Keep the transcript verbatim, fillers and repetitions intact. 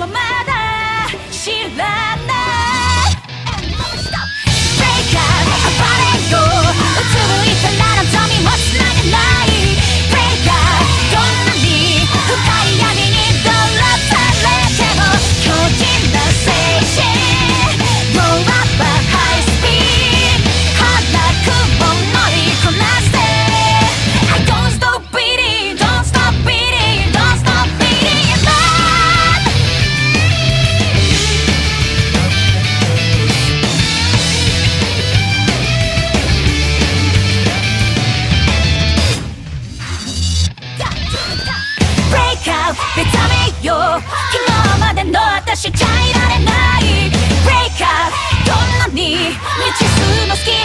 はまだ知らないブレイカー暴れようつぶいたら望みもつなげないブレイカーどんなに深い闇に泥されても強靭な精神 Roll up a high speed 腹くを乗りこなして I don't stop beating don't stop beating don't stop beating your mind Break out 目覚めよう昨日までの私じゃいられない Break out どんなに未知数の隙